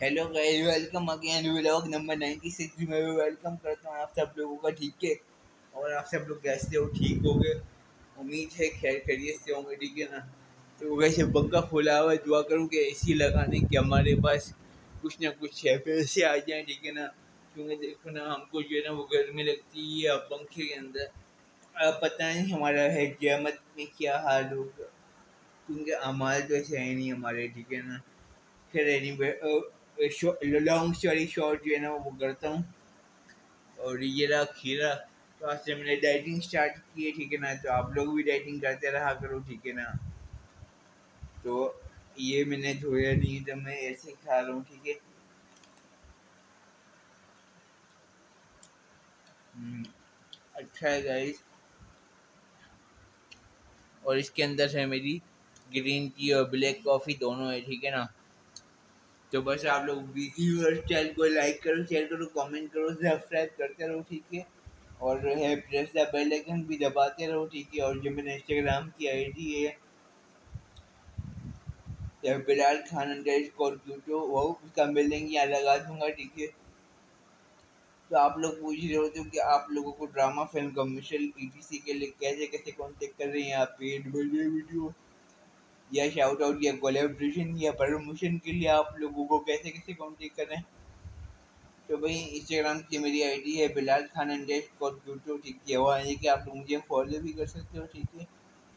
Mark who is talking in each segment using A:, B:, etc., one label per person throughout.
A: Hello guys, welcome again vlog number 96 में welcome करता हूँ आप सब लोगों का। ठीक है, और आप सब लोग कैसे हो? ठीक हो गए? उम्मीद है खैर खैरियत से होंगे। ठीक है ना। तो वैसे पंखा खोला हुआ है, दुआ करूँ कि एसी लगाने के हमारे पास कुछ ना कुछ है पैसे आ जाए। ठीक है ना, क्योंकि देखो ना, हमको जो है ना वो गर्मी लगती है अब पंखे के अंदर। अब पता नहीं हमारा है क़यामत में क्या हाल होगा, क्योंकि अमाल तो ऐसे है नहीं हमारे। ठीक है ना। फिर एनीवे लॉन्ग स्टोरी शॉर्ट जो है ना वो करता हूँ। और ये रहा खीरा। तो आज से मैंने डाइटिंग स्टार्ट की है। ठीक है ना, तो आप लोग भी डाइटिंग करते रहा करो। ठीक है ना। तो ये मैंने धोया नहीं, तो मैं ऐसे ही खा रहा हूँ। ठीक है। अच्छा है गाइस। और इसके अंदर है मेरी ग्रीन टी और ब्लैक कॉफ़ी दोनों है। ठीक है ना। तो बस आप लोग बीसी और चैनल को लाइक करो, शेयर करो, कमेंट करो, सब्सक्राइब करते रहो। ठीक है। और है प्रेस द बेल आइकन भी दबाते रहो। ठीक है। और जो मेरे इंस्टाग्राम की आईडी है या बिलाल खान अंडरस्कोर क्यूटो, वो उसका मैं लिंक यहाँ लगा दूंगा। ठीक है। तो आप लोग पूछ रहे होते हो कि आप लोगों को ड्रामा फिल्म कमर्शियल ईटीसी के लिए कैसे कैसे कांटेक्ट कर रहे हैं, आप पेड वीडियो या शाउट आउट या कोलैबोरेशन या प्रमोशन के लिए आप लोगों को कैसे कैसे कांटेक्ट करें। तो भाई इंस्टाग्राम की मेरी आईडी है बिलाल खान अंडरस्कोर क्यूटो। ठीक है। वहाँ है कि आप लोग मुझे फॉलो भी कर सकते हो। ठीक है।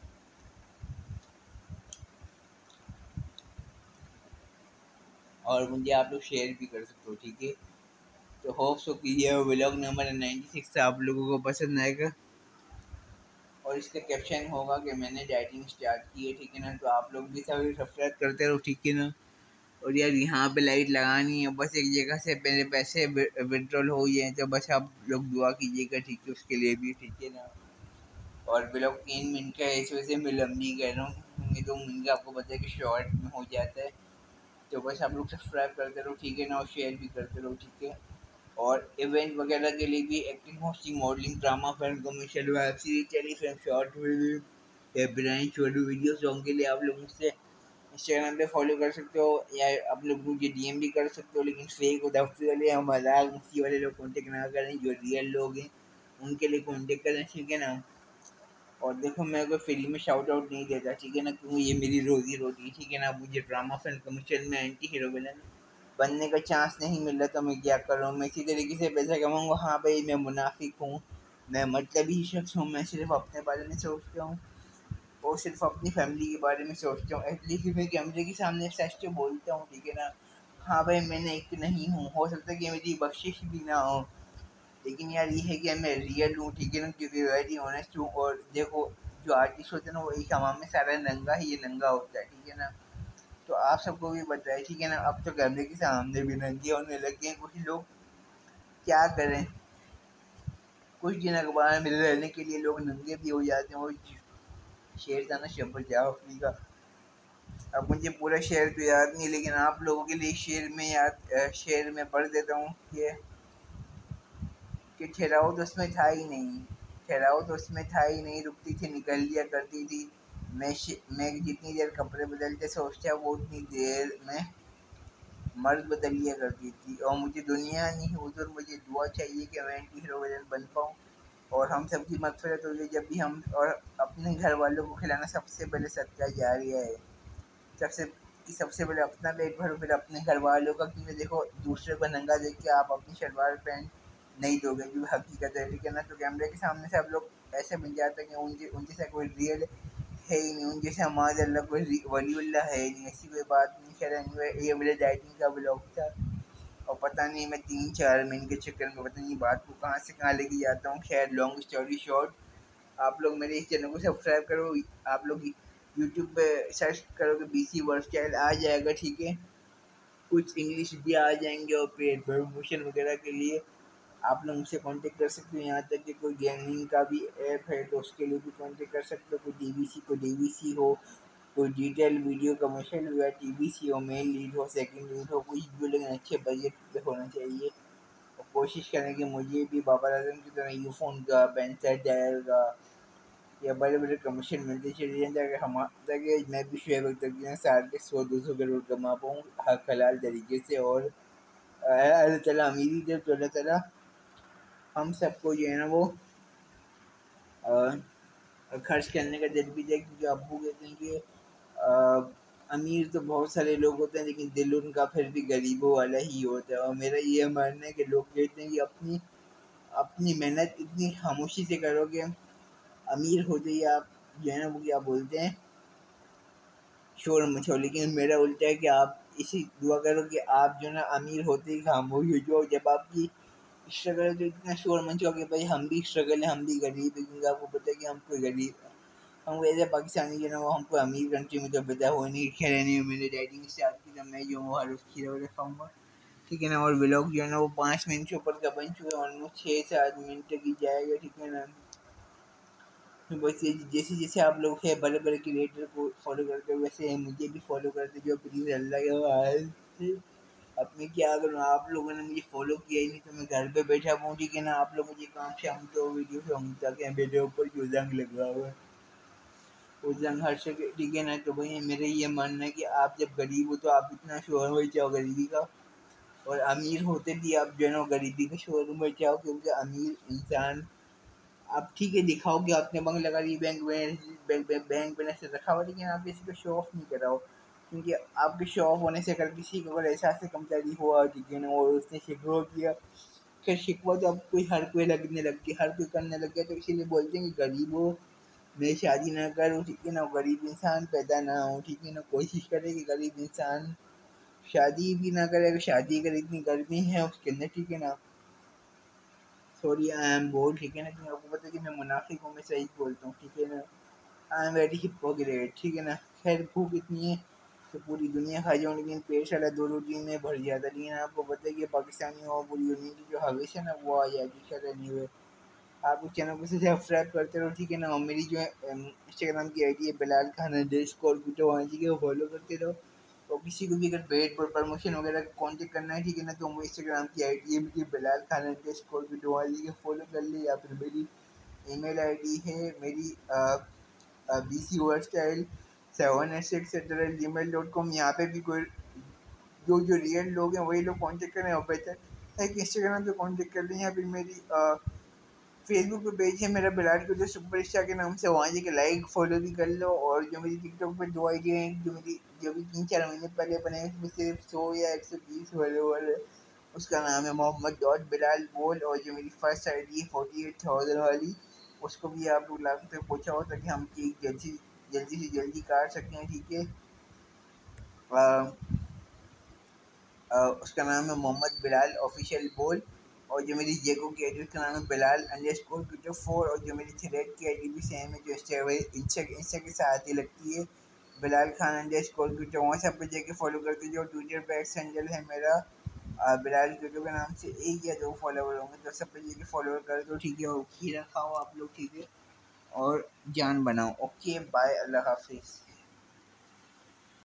A: और मुझे आप लोग शेयर भी कर सकते हो। ठीक है। तो होप सो कि ये व्लॉग नंबर 96 आप लोगों को पसंद आएगा। और इसका कैप्शन होगा कि मैंने डाइटिंग स्टार्ट की है। ठीक है ना। तो आप लोग भी सभी सब्सक्राइब करते रहो। ठीक है ना। और यार यहाँ पे लाइट लगानी है, बस एक जगह से मेरे पैसे विड्रॉल हो जाए, तो बस आप लोग दुआ कीजिएगा। ठीक है, उसके लिए भी। ठीक है ना। और ब्लॉग 3 मिनट का है, इस वजह से मैं लंबी कह रहा हूँ, क्योंकि 2 मिनट का आपको पता है कि शॉर्ट में हो जाता है। तो बस आप लोग सब्सक्राइब करते रहो। ठीक है ना। और शेयर भी करते रहो। ठीक है। और इवेंट वगैरह के लिए भी acting, hosting, modelling, drama, film, commercial, web series, telefilm, short video या ब्रांड छोटू वीडियो सॉन्ग के लिए आप लोग मुझसे इंस्टाग्राम पे फॉलो कर सकते हो, या आप लोग मुझे डीएम भी कर सकते हो। लेकिन फेक और दफ्ती वाले या मजाक मस्ती वाले लोग कॉन्टेक्ट ना करें, जो रियल लोग हैं उनके लिए कॉन्टेक्ट करें। ठीक है ना। और देखो, मैं कोई फिल्म में शाउट आउट नहीं देता। ठीक है ना, क्योंकि ये मेरी रोजी रोटी। ठीक है ना। मुझे ड्रामा फिल्म कमर्शियल में एंटी हीरो विलन बनने का चांस नहीं मिल रहा, तो मैं क्या कर रहा हूँ? मैं इसी तरीके से पैसा कमाऊंगा। हाँ भाई, मैं मुनाफिक हूँ, मैं मतलबी शख्स हूँ, मैं सिर्फ अपने बारे में सोचता हूँ और सिर्फ अपनी फैमिली के बारे में सोचता हूँ। एटलीस्ट मैं कैमरे के सामने सच तो बोलता हूँ। ठीक है ना। हाँ भाई, मैंने एक नहीं हूँ, हो सकता है कि मेरी बख्शिश भी ना हो, लेकिन यार ये है कि मैं रियल हूँ। ठीक है ना, क्योंकि वेरी ऑनेस्ट हूँ। और देखो, जो आर्टिस्ट होते हैं ना, वो एक हमाम में सारा नंगा ही ये नंगा होता है। ठीक है ना। तो आप सबको भी पता है। ठीक है ना। अब तो कैमरे के सामने भी नंगे होने लगे हैं कुछ लोग, क्या करें? कुछ दिन अखबार में रहने के लिए लोग नंगे भी हो जाते हैं। और शेर था ना शब्बल जाफरी का, अब मुझे पूरा शेर तो याद नहीं, लेकिन आप लोगों के लिए शेर में पढ़ देता हूँ कि ठहराओ तो उसमें था ही नहीं, ठहराओ तो उसमें था ही नहीं, रुकती थी निकल लिया करती थी। मैं जितनी देर कपड़े बदलते सोचता वो उतनी देर में मर्द बदल लिया करती थी। और मुझे दुनिया नहीं हुजूर, मुझे दुआ चाहिए कि मैं एंटी हीरो विलन बन पाऊँ और हम सबकी मगफिरत हो जाए जब भी हम, और अपने घर वालों को खिलाना सबसे पहले सदका जारिया है। सबसे पहले अपना पेट भरो, फिर अपने घर वालों का, क्योंकि देखो, दूसरे को नंगा देख के आप अपनी शलवार पैंट नहीं दोगे, जो हकीकत है। ठीक है ना। तो कैमरे के सामने से आप लोग ऐसे बन जाते हैं कि उनके उनके साथ कोई रियल है ही नहीं, उनके से हमारे अल्लाह कोई वलीउल्लाह है ही नहीं, ऐसी कोई बात नहीं। खैर एनीवे, ये मेरे डाइटिंग का ब्लॉग था। और पता नहीं मैं 3-4 महीने के चक्कर में पता नहीं बात को कहाँ से कहाँ लेके जाता हूँ। खैर लॉन्ग स्टोरी शॉर्ट, आप लोग मेरे इस चैनल को सब्सक्राइब करो। आप लोग यूट्यूब पे सर्च करोगे बीसी वर्ड स्टाइल आ जाएगा। ठीक है। कुछ इंग्लिश भी आ जाएंगे, और पेड प्रमोशन वगैरह के लिए आप लोग मुझसे कांटेक्ट कर सकते हो। यहाँ तक कि कोई गेमिंग का भी ऐप है तो उसके लिए भी कांटेक्ट कर सकते हो। कोई डीवीसी हो, कोई डिटेल वीडियो कमर्शियल हो, या टीवीसी हो, मेन लीड हो, सेकंड लीड हो, कुछ भी, लेकिन अच्छे बजट पे होना चाहिए। और कोशिश करें कि मुझे भी बाबर आजम की तरह यूफोन का, पेंसर डायल का, या बड़े बड़े कमीशन मिलते चले जाएं, ताकि मैं भी शुएब अख्तर की साल के 100-200 करोड़ कमा पाऊँ हक हलाल तरीके से। और अल्लाह ताला अमीरी दे तो अल्लाह ताला हम सबको जो है ना वो खर्च करने का दिल भी दे, क्योंकि अब्बू कहते हैं कि अमीर तो बहुत सारे लोग होते हैं लेकिन दिल उनका फिर भी गरीबों वाला ही होता है। और मेरा ये मानना है कि लोग कहते हैं कि अपनी अपनी मेहनत इतनी खामोशी से करोगे, अमीर होते ही आप जो है ना वो क्या बोलते हैं शोर मचाओ। लेकिन मेरा उल्टा है कि आप इसी दुआ करो कि आप जो ना अमीर होते ही खामोश हो जाओ। जब आपकी स्ट्रगल तो इतना शोर मचाओ कि भाई हम भी स्ट्रगल है, हम भी गरीब है, क्योंकि आपको पता है कि हम कोई गरीब है, हम वैसे पाकिस्तानी जो ना वो हमको अमीर कंट्री में तो पता हो नहीं। खैर नहीं मैंने राइटिंग स्टार्ट की, तब मैं जो हूँ हर उसकी खीरा खाऊंगा, ठीक है ना। और व्लॉग जो है ना वो 5 मिनट से ऊपर का बन चुका है, ऑलमोस्ट 6 से 8 मिनट तक ही जाएगा, ठीक है ना। तो बस ये जैसे जैसे आप लोग है बड़े बड़े क्रिएटर को फॉलो करते हो, वैसे मुझे भी फॉलो करते जो प्लीज़ अल्लाह के वास्ते। अब मैं क्या करूँ, आप लोगों ने मुझे फॉलो किया ही नहीं तो मैं घर पे बैठा हूँ, ठीक है ना। आप लोग मुझे काम से हम तो वीडियो से हम तक मेरे ऊपर जो जंग लगा हुआ है वो जंग हर जगह, ठीक है ना। तो भाई मेरा ये मानना है कि आप जब गरीब हो तो आप इतना शोर मचाओ गरीबी का, और अमीर होते भी आप जो है ना गरीबी का शोर मचाओ, क्योंकि अमीर इंसान आप ठीक है दिखाओ कि आपने बंक लगा ली, बैंक बैलेंस रखा हुआ, लेकिन आप किसी को शो ऑफ नहीं कराओ, क्योंकि आपके शो ऑफ होने से अगर किसी को अगर एहसास से कमतरी हुआ, ठीक है ना, और उसने शिकवा किया, फिर शिकवा तो अब कोई हर कोई लगने लग गया, हर कोई करने लग गया, तो इसीलिए बोलते हैं कि गरीबों में शादी ना करो, ठीक है ना। गरीब इंसान पैदा ना हो, ठीक है ना। कोशिश करे कि गरीब इंसान शादी भी ना करे, अगर शादी अगर इतनी गर्मी है उसके अंदर, ठीक है ना। सॉरी आई एम बोल्ड, ठीक है ना, क्योंकि आपको पता है कि मैं मुनाफिक हूँ, मैं सही बोलता हूँ, ठीक है ना। आई एम वेरी हिपोक्रेट, ठीक है ना। खैर भूख इतनी है तो पूरी दुनिया खा जाऊँ, लेकिन पेट साला 2 रोटी में भर जाता। लेकिन आपको पता है कि पाकिस्तानी और पूरी दुनिया की जो हविश है ना वो आ जाती है नहीं हुए। आप उस चैनल को सब्सक्राइब करते रहो, ठीक है ना। और मेरी जो है इंस्टाग्राम की आईडी है बिलाल खान अंडरस्कोर कुटो, वहाँ जी के वो फॉलो करते रहो। और किसी को भी अगर पेड पर प्रमोशन वगैरह कांटेक्ट करना है, ठीक है ना, तो वो इंस्टाग्राम की आईडी है मेरी बिलाल खान अंडरस्कोर कुटो, वहाँ जी के फॉलो कर ले। या फिर मेरी ईमेल आईडी है मेरी BC ओवर स्टाइल 786@gmail.com। यहाँ पे भी कोई जो रियल लोग हैं वही लोग कांटेक्ट करें, और बेहतर है कि इंस्टाग्राम पे कांटेक्ट कर लें, या फिर मेरी फेसबुक पे पेज है मेरा बिलाल को जो सुपर स्टार के नाम से, वहाँ जाके लाइक फॉलो भी कर लो। और जो मेरी टिकटॉक पे 2 आईडी हैं, जो भी 3-4 महीने पहले बने हैं, उसमें सिर्फ 100 या 120 फॉलोवर है। उसका नाम है मोहम्मद डॉट बिलाल बोल। और जो मेरी फर्स्ट आईडी है 48,000 वाली, उसको भी आप लोग लाख तक पहुँचाओ, ताकि हम केक जल्दी से जल्दी काट सकते हैं, ठीक है। उसका नाम है मोहम्मद बिलाल ऑफिशियल बोल। और जो मेरी जेको की आईडी उसका नाम है बिलाल अंडरस्कोर क्रिकेट 4। और जो मेरी थ्रेड की आईडी भी सेम है, जो इंस्टा के साथ ही लगती है, बिलाल खान अंडरस्कोर क्रिकेट। वहाँ सब पे जाके फॉलो करते जो ट्विटर पे एक्स हैंडल है मेरा बिलाल क्रिकेट के नाम से 1 या 2 फॉलोवर होंगे, तो सब पे जाके फॉलो कर दो, ठीक है। और खीरा खाओ आप लोग, ठीक है, और जान बनाओ। ओके बाय, अल्लाह हाफिज़।